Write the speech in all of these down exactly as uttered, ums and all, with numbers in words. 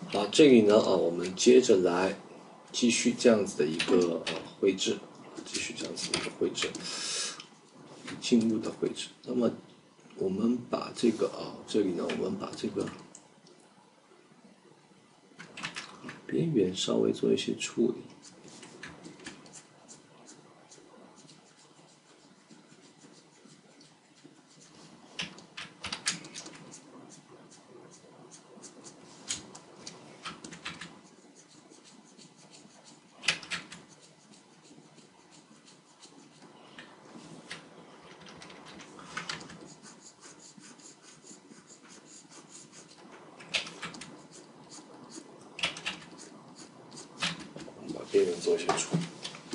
好，这里呢啊，我们接着来继续这样子的一个呃绘制，继续这样子的一个绘制，进入的绘制。那么我们把这个啊，这里呢，我们把这个边缘稍微做一些处理。边缘做一些处理。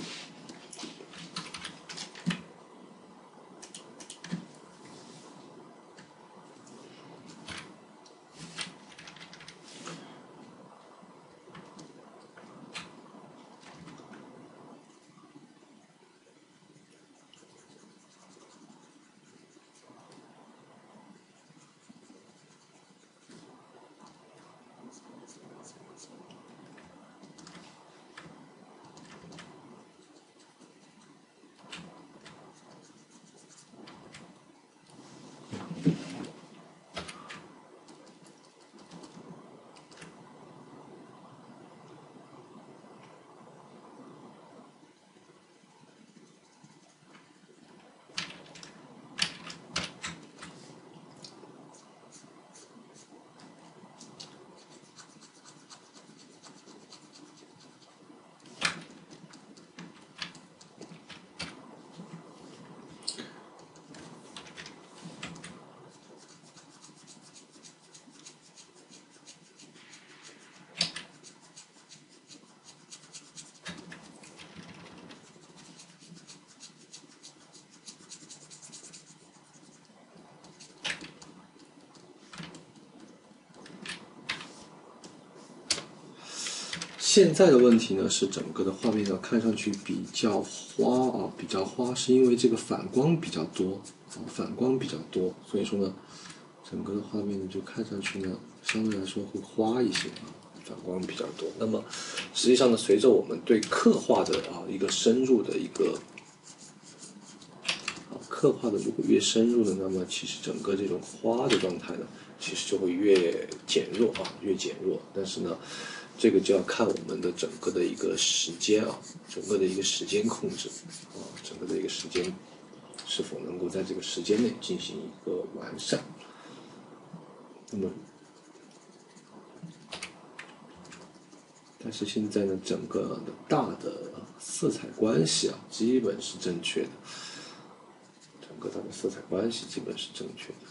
现在的问题呢是整个的画面呢看上去比较花啊，比较花，是因为这个反光比较多啊，反光比较多，所以说呢，整个的画面呢就看上去呢相对来说会花一些啊，反光比较多。那么实际上呢，随着我们对刻画的啊一个深入的一个啊刻画的如果越深入呢，那么其实整个这种花的状态呢，其实就会越减弱啊，越减弱。但是呢，这个就要看我们的整个的一个时间啊，整个的一个时间控制啊，整个的一个时间是否能够在这个时间内进行一个完善。那么，但是现在呢，整个的大的色彩关系啊，基本是正确的，整个它的色彩关系基本是正确的。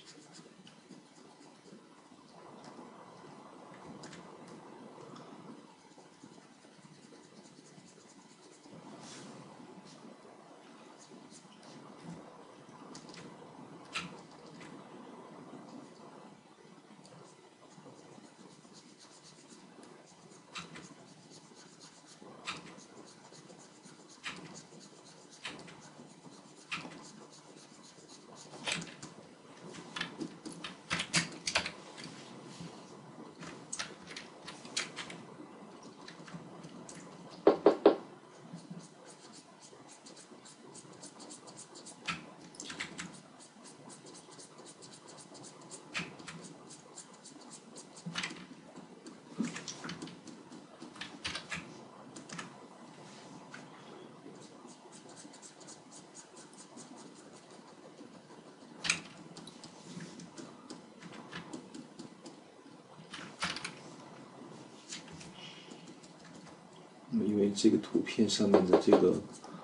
那么因为这个图片上面的这个，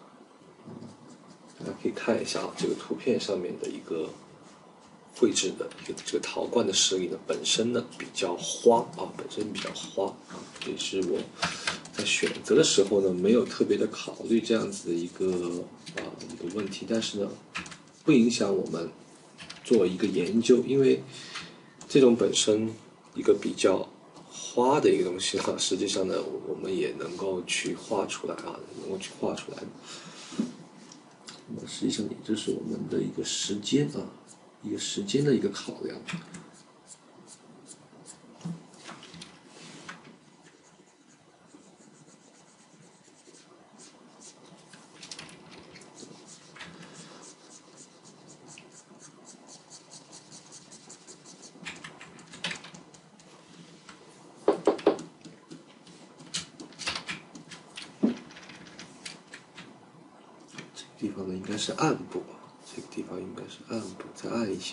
大家可以看一下啊，这个图片上面的一个绘制的一个这个陶罐的实力呢，本身呢比较花啊，本身比较花啊，也是我在选择的时候呢，没有特别的考虑这样子的一个啊一个问题，但是呢，不影响我们做一个研究，因为这种本身一个比较花的一个东西啊，实际上呢，我们也能够去画出来啊，能够去画出来。那么实际上也就是我们的一个时间啊，一个时间的一个考量。 地方呢应该是暗部啊，这个地方应该是暗部，再暗一些。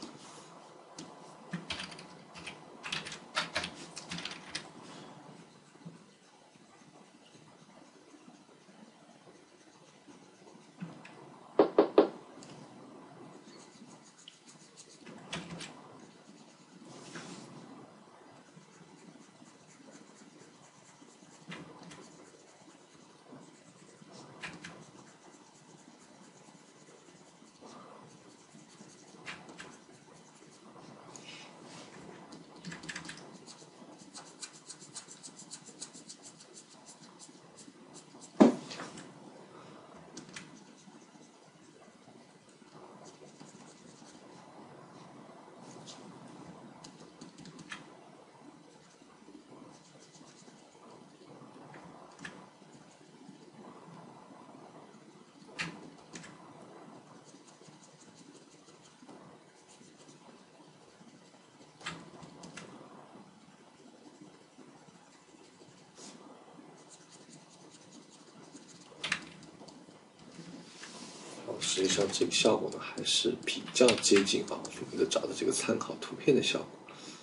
实际上，这个效果呢还是比较接近啊，我们的找的这个参考图片的效果。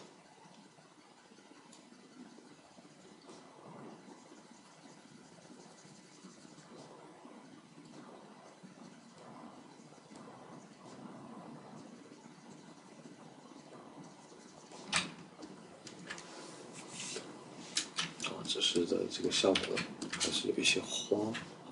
啊，只是的这个效果呢还是有一些花。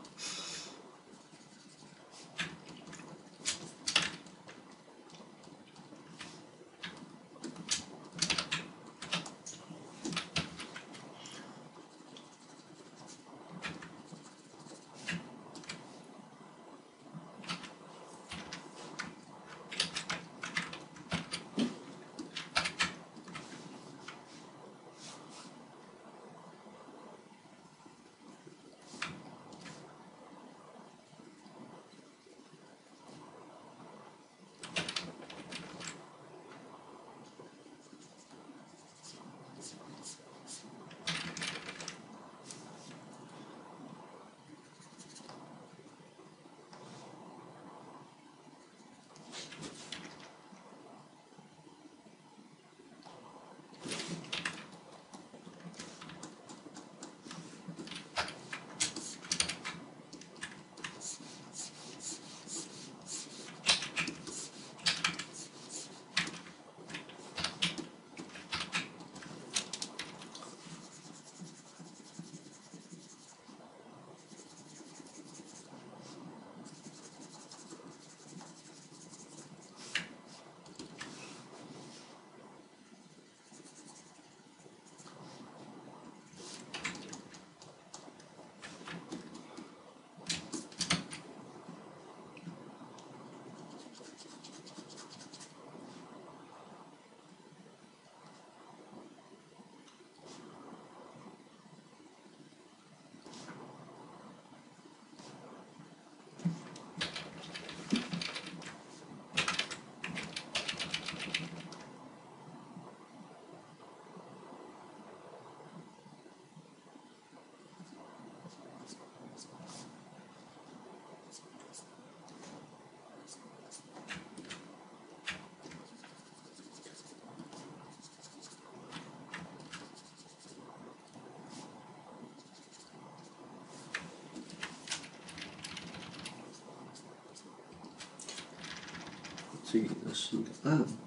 这个呢是一个暗部。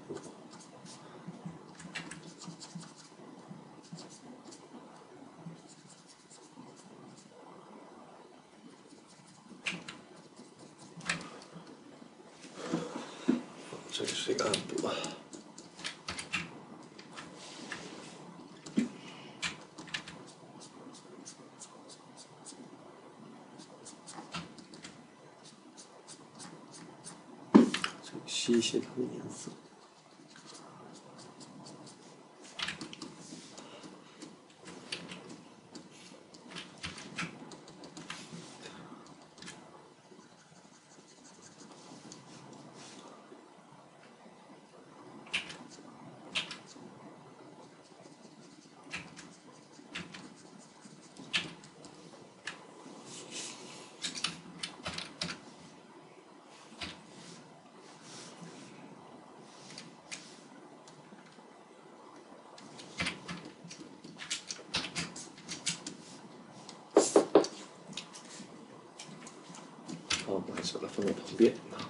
这里是一个暗部啊。这里吸一些它的颜色。 放在旁边啊。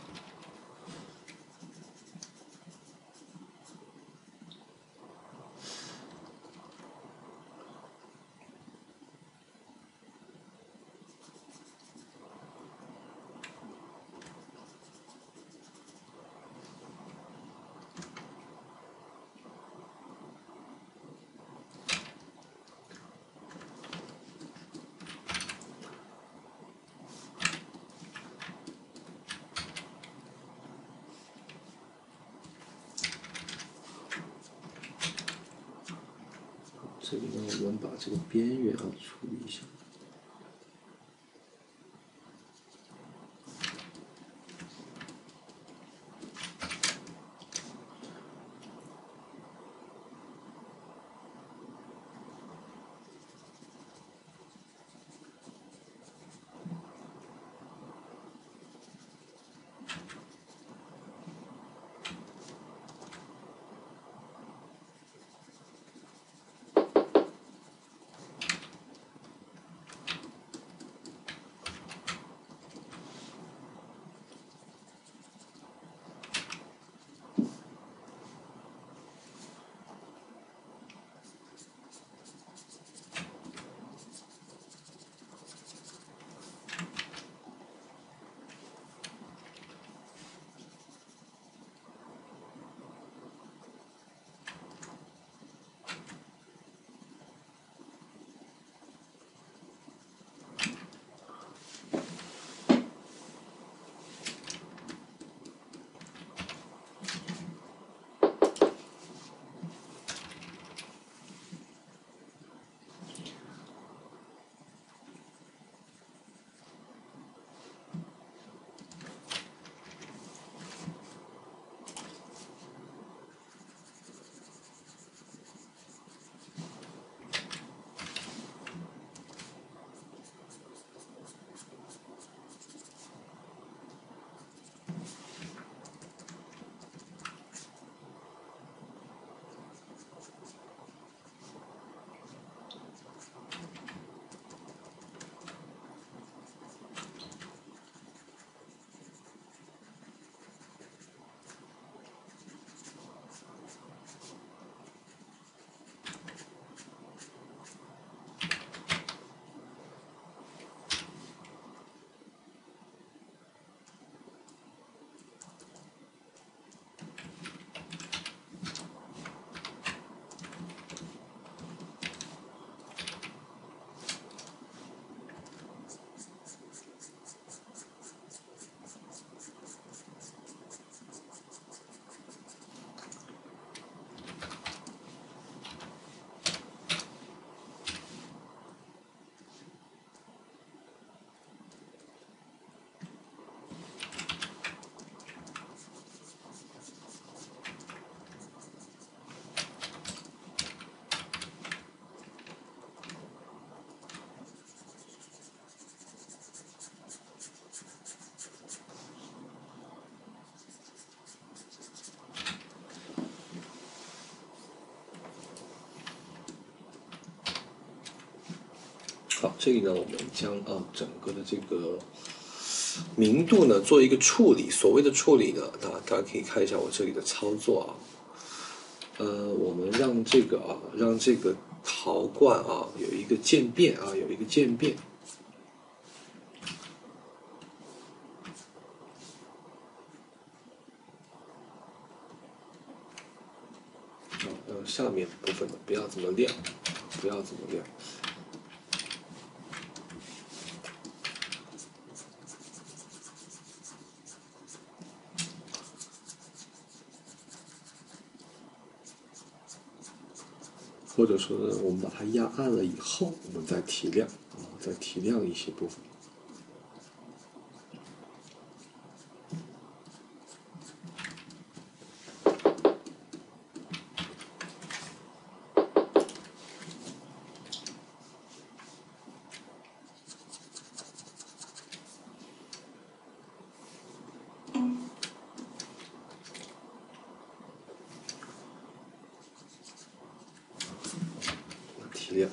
这里呢，我们把这个边缘啊处理一下。好，这里呢，我们将啊整个的这个明度呢做一个处理。所谓的处理呢，啊，大家可以看一下我这里的操作啊。呃，我们让这个啊，让这个陶罐啊有一个渐变啊，有一个渐变。啊，让下面部分呢不要这么亮，不要这么亮。或者说呢，我们把它压暗了以后，我们再提亮啊，再提亮一些部分。提亮。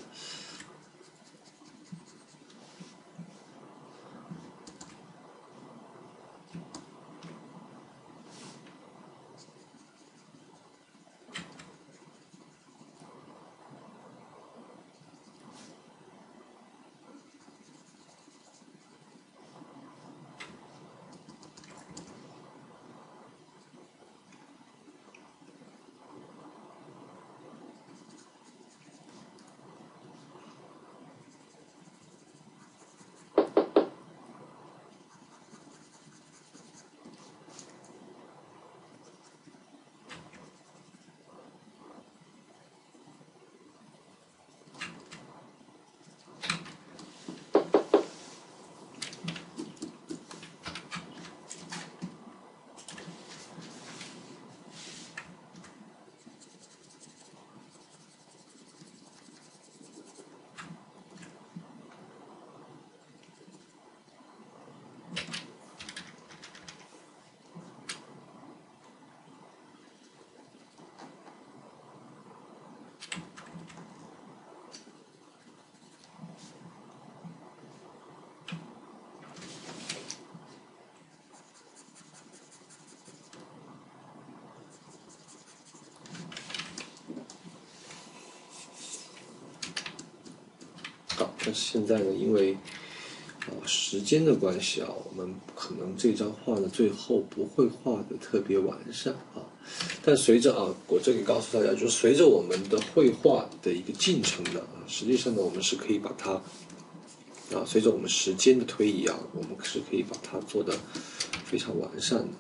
好，但是现在呢，因为啊时间的关系啊，我们可能这张画呢最后不会画的特别完善啊。但随着啊，我这里告诉大家，就是随着我们的绘画的一个进程呢，啊，实际上呢，我们是可以把它啊，随着我们时间的推移啊，我们是可以把它做的非常完善的。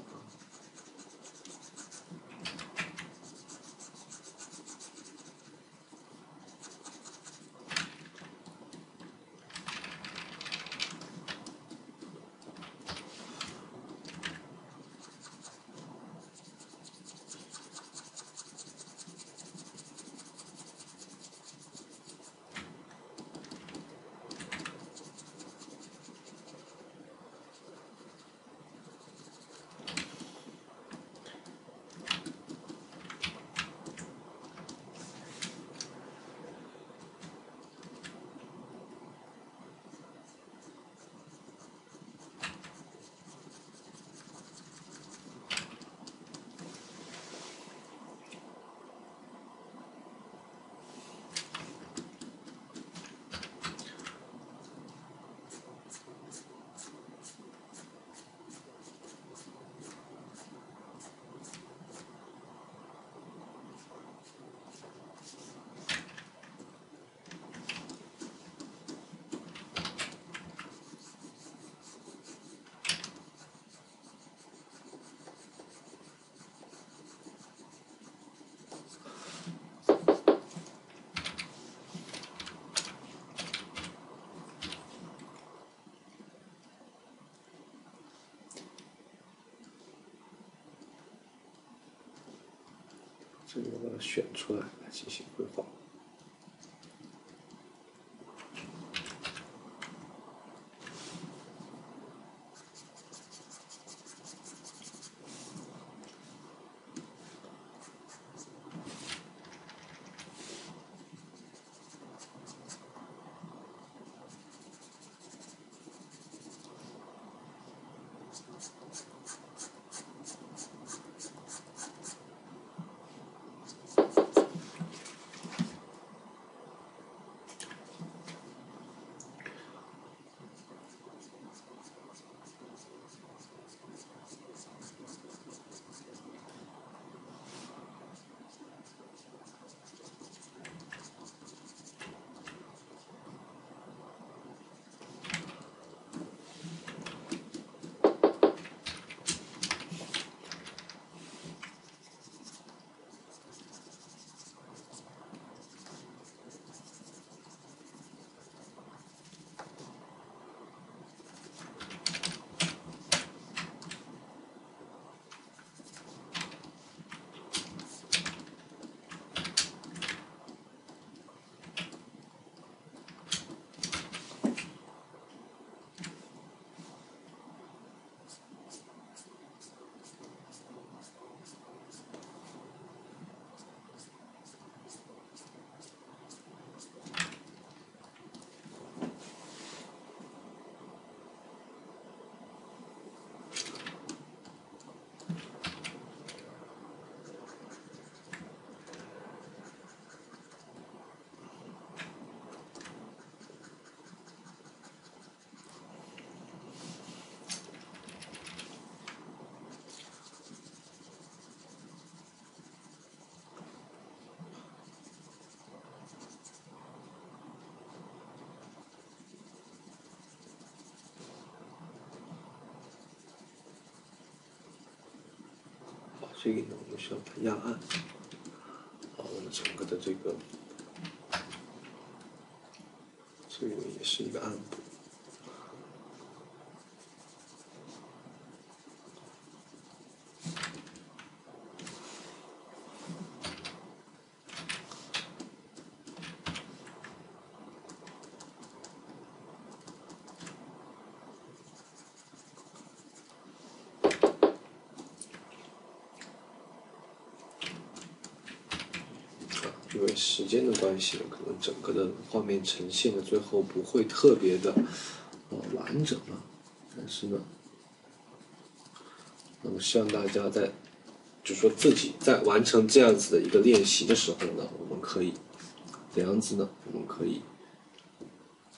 这里我把它选出来来进行绘画。这里呢，我们需要它压暗。好，我们整个的这个，这里也是一个暗部。因为时间的关系呢，可能整个的画面呈现的最后不会特别的呃完整啊。但是呢，那么希望大家在，就是说自己在完成这样子的一个练习的时候呢，我们可以怎样子呢？我们可以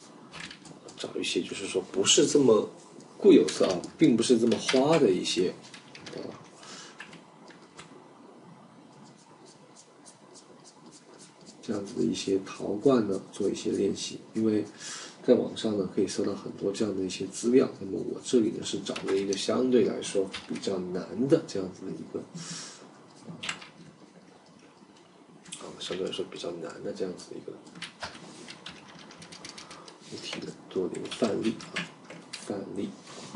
找一些就是说不是这么固有色啊，并不是这么花的一些啊。这样子的一些陶罐呢，做一些练习，因为在网上呢可以搜到很多这样的一些资料。那么我这里呢是找了一个相对来说比较难的这样子的一个，啊，相对来说比较难的这样子的一个物体的做的一个范例啊，范例。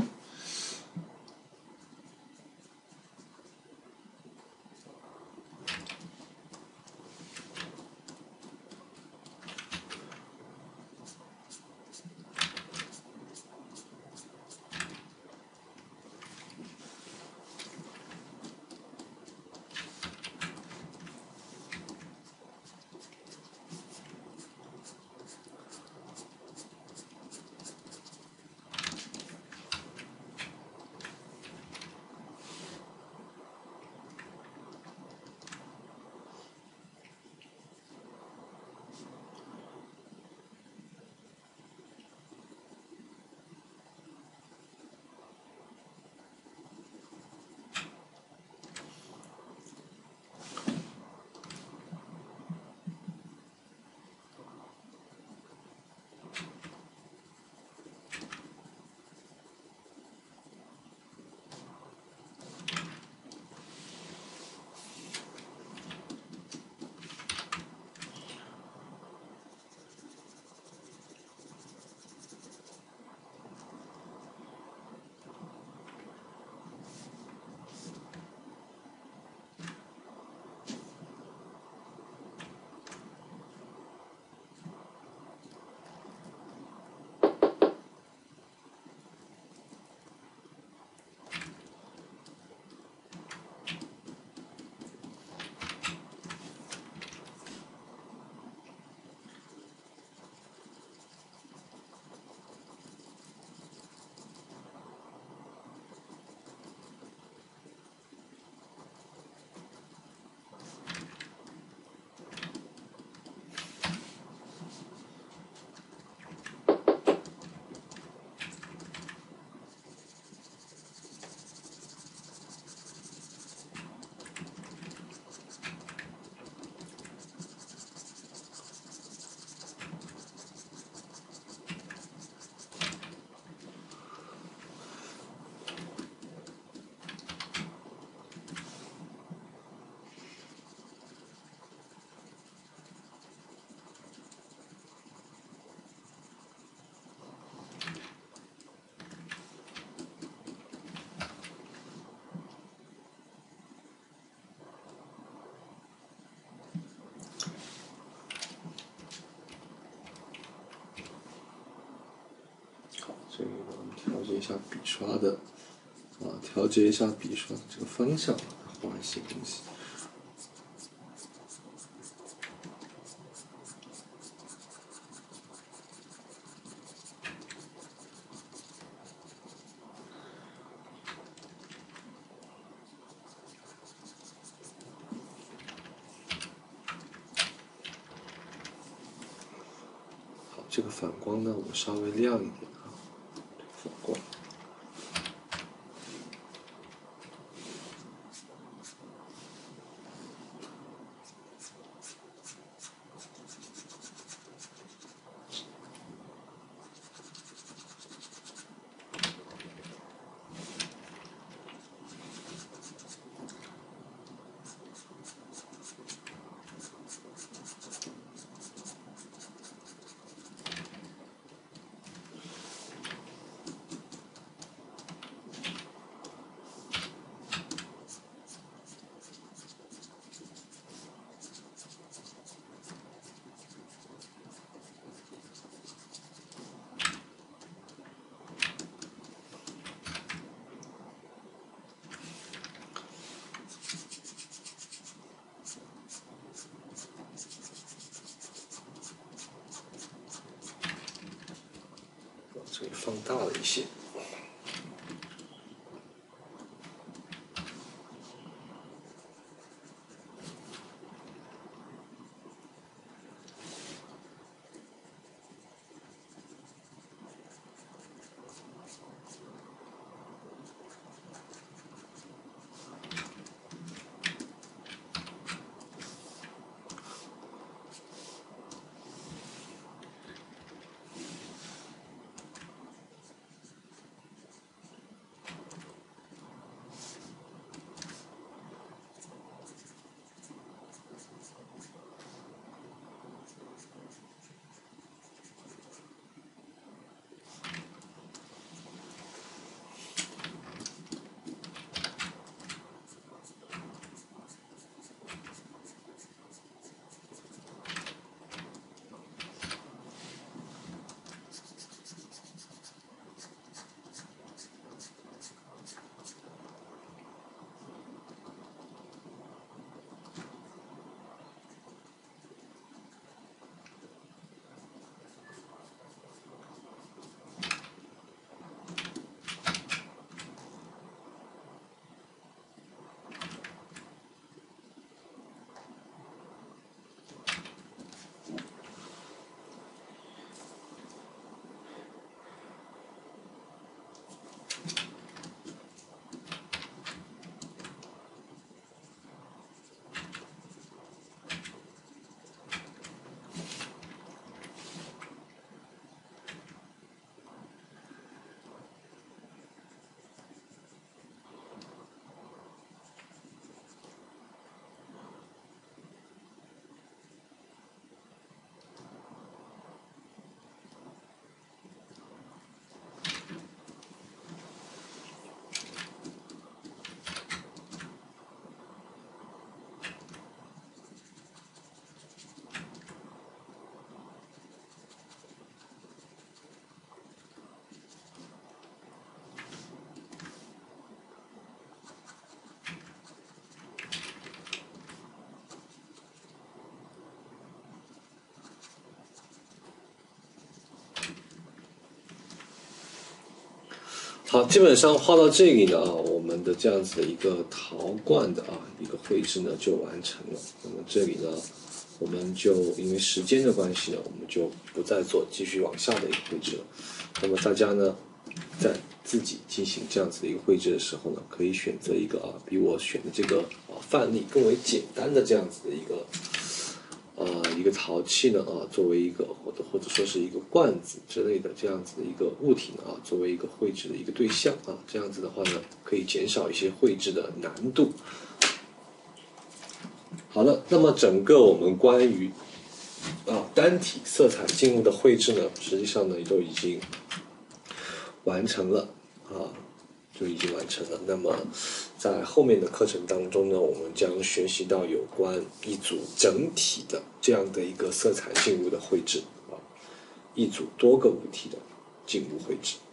这个我们调节一下笔刷的啊，调节一下笔刷的这个方向，画一些东西。好，这个反光呢，我稍微亮一点啊，反光。这里放大了一些。 好，基本上画到这里呢啊，我们的这样子的一个陶罐的啊一个绘制呢就完成了。那么这里呢，我们就因为时间的关系呢，我们就不再做继续往下的一个绘制了。那么大家呢，在自己进行这样子的一个绘制的时候呢，可以选择一个啊比我选的这个啊范例更为简单的这样子的一个。呃，一个陶器呢啊，作为一个或者或者说是一个罐子之类的这样子的一个物体呢啊，作为一个绘制的一个对象啊，这样子的话呢，可以减少一些绘制的难度。好了，那么整个我们关于啊单体色彩静物的绘制呢，实际上呢都已经完成了啊。就已经完成了。那么，在后面的课程当中呢，我们将学习到有关一组整体的这样的一个色彩静物的绘制啊，一组多个物体的静物绘制。